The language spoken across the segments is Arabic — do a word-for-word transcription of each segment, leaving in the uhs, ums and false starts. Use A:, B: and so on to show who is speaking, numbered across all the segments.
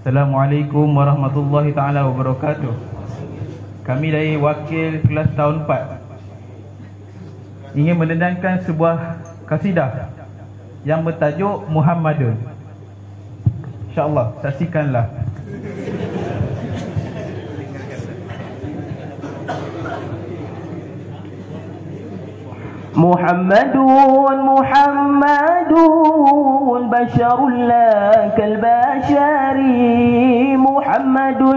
A: Assalamualaikum warahmatullahi taala wabarakatuh. Kami dari wakil kelas tahun empat ingin mendendangkan sebuah kasidah yang bertajuk Muhammadun. InsyaAllah, saksikanlah.
B: Muhammadun Muhammadun basharun la kalbashari. Muhammadun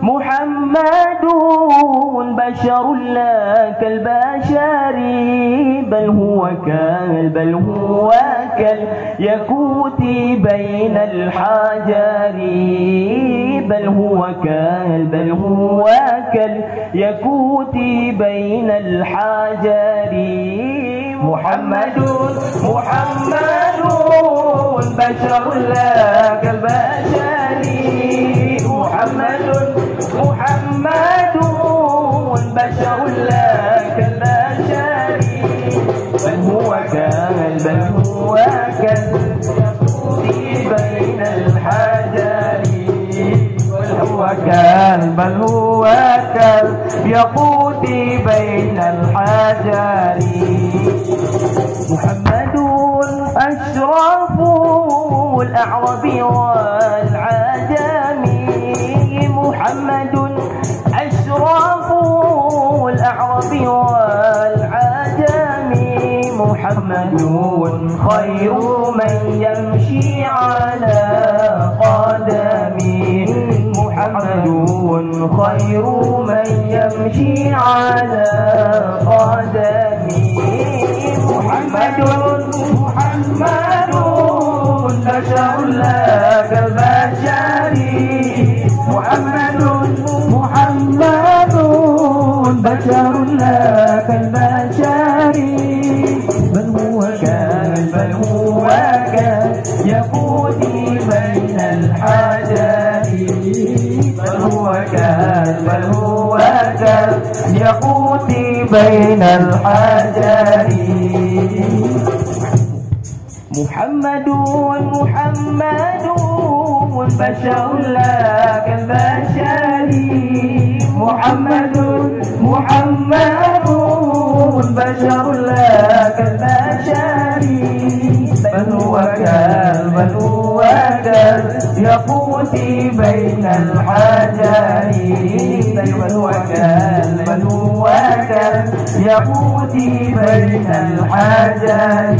B: Muhammadun basharun la kalbashari. Bal huwa kal bal huwa kal yakuti baina al-hajari. Bal huwa kal bal huwa kal yakuti baina al-hajari. Muhammadun Muhammadun basharun la kalbashari. Muhammadun Muhammadun basharun la kalbashari. Bal huwa kal bal huwa kal yakuti baina al-hajari. Bal huwa kal bal huwa kal yakuti baina al-hajari. محمد أشرف الأعراب والعجم. محمد أشرف الأعراب والعجم. محمد خير من يمشي على قدمه. محمد خير من يمشي على قدمه. محمد محمد بشر لا كالبشر. محمد محمد بشر لا كالبشر. بل هو كان بل هو كان يقودي بين الحجر. بل هو كان بل هو كان يقودي بين الحجر. محمد محمد بشر لا كالبشر. محمد محمد بشر لا كالبشر. بل هو كان بل هو كان يقودي بين الحجر. بل هو كان بل هو كان يقودي بين الحجر.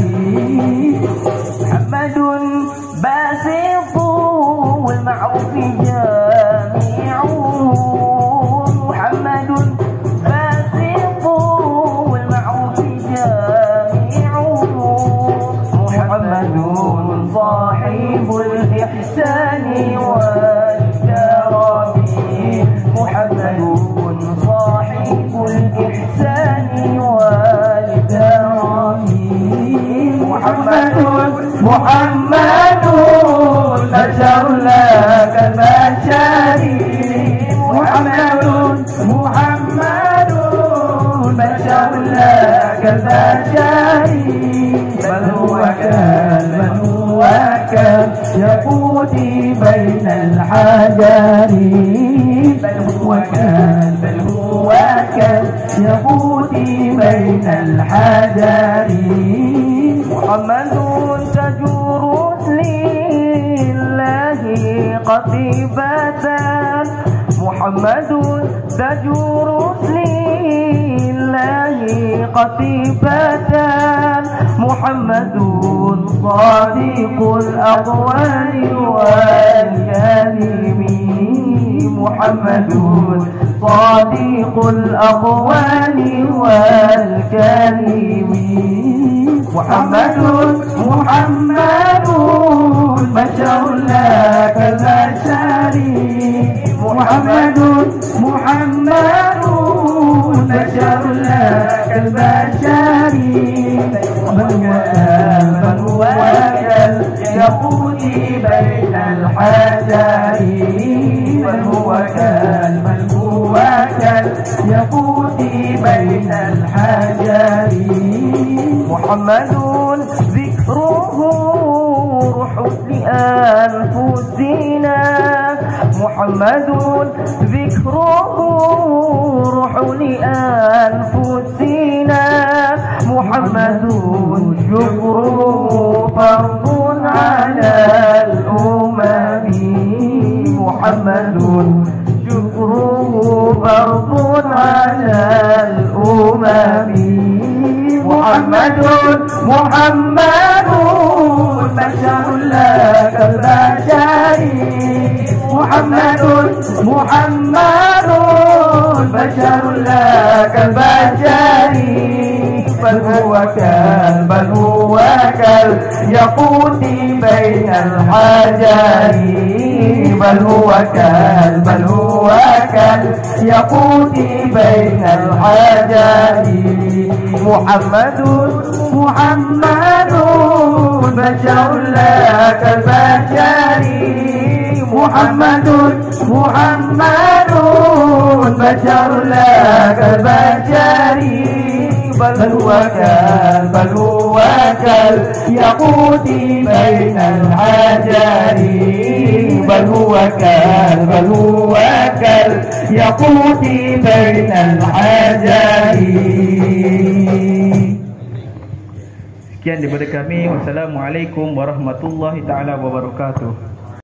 B: محمد باسط والمعروف جامعه. محمد باسط والمعروف جامعه. محمد صاحب الإحسان والكرم. محمد صاحب الإحسان والكرم. محمد محمد بشر لا كالبشر. محمد محمد بشر لا كالبشر. بل هو كان بل هو كان يقودي بين الحجر. بل هو كان بل هو كان يقودي بين الحجر. محمد تجور لله قطيبة. محمد تجور لله قطيبة. محمد صادق الأقوال والكلم. محمد صادق الأقوال والكلم. محمد محمد بشر لا كالبشر. محمد محمد بشر لا كالبشر. من هو كان يقودي بين الحجر. من هو كان من هو كان يقودي بين الحجر. محمد ذكره روح لأنفسنا. محمد ذكره روح لأنفسنا محمد شكره فرض على الأمم محمد شكره فرض على الأمم محمد محمد بشر لا كالبشر محمد محمد بشر لا كالبشر بل هو كال بل هو كال يقود بين الحجر بل هو كال بل هو كال يقود بين الحجر محمد محمد بشر لا كالبشر محمد محمد بشر لا كالبشر بل هو كال بل هو كال يقود بين الحجر بل هو كال بل هو كال يقود بين الحجر.
A: Sekian daripada kami. Wassalamualaikum warahmatullahi taala wabarakatuh.